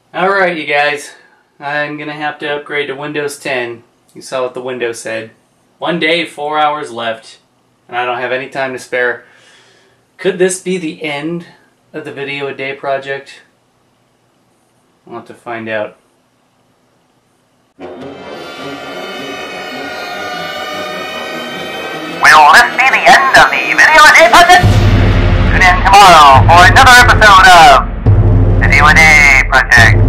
Alright, you guys. I'm gonna have to upgrade to Windows 10. You saw what the window said. 1 day, 4 hours left, and I don't have any time to spare. Could this be the end of the video a day project? I'll have to find out. Will this be the end of the Video a Day project? Tune in tomorrow for another episode of Video a Day Project.